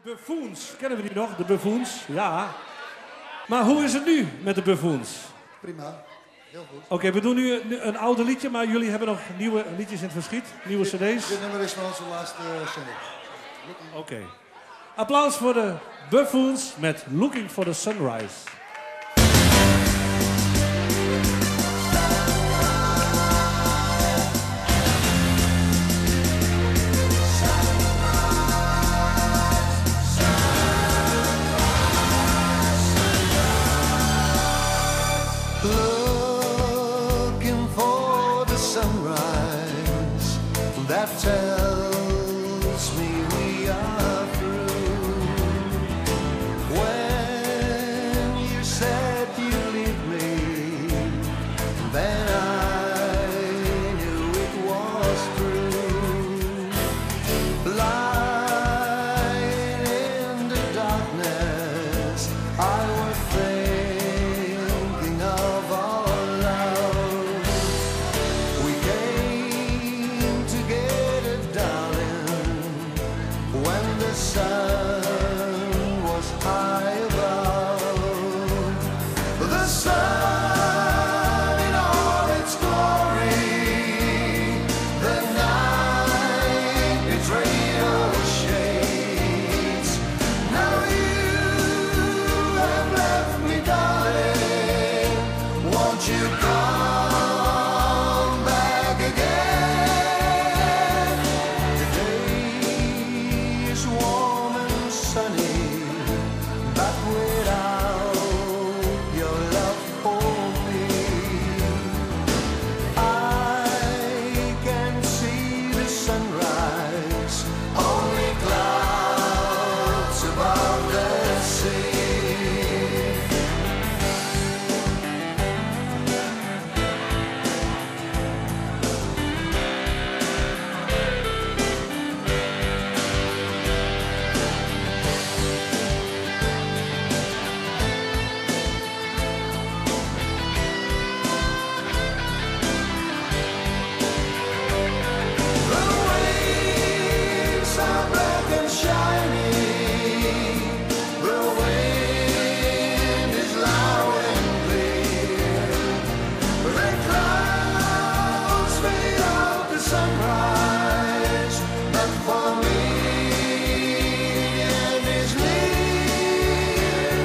Buffoons, kennen we die nog? De Buffoons, ja. Maar hoe is het nu met de Buffoons? Prima, heel goed. Oké, we doen nu een oude liedje, maar jullie hebben nog nieuwe liedjes in het verschiet, nieuwe cd's. Dit nummer is van onze laatste single. Oké. Applaus voor de Buffoons met Looking for the Sunrise. Looking for the sunrise that tells me we are through. When you said you leave me, then I knew it was true. Lying in the darkness, I was thinking of our love. We came together, darling, when the sun was high above. The sun in all its glory, the night betrayed our shades. Now you have left me, darling, won't you come back again? The day is warm and sunny, but without your love for me, I can see the sunrise, only clouds above the sea. The waves are black and shiny, the wind is loud and clear. The clouds fade out the sunrise, but for me the end is near.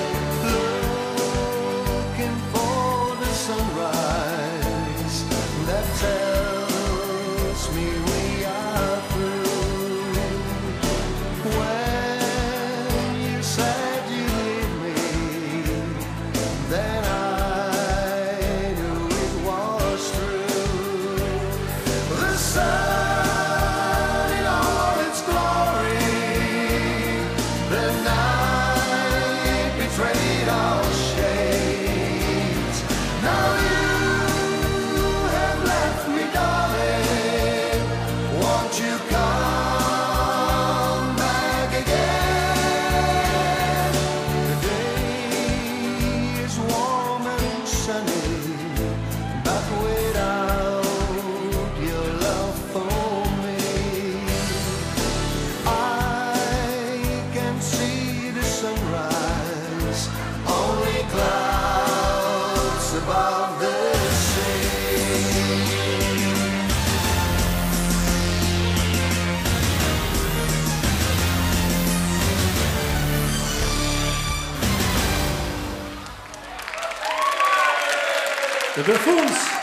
Looking for the sunrise that tells me we are through. When you said you leave me, then I knew it was true. The sun in all its glory, the night betrayed our shades. Now you have left me, darling, won't you come back again? The day is warm and sunny, but without your love for me, I can see the sunrise, only clouds above the sea. De Buffoons.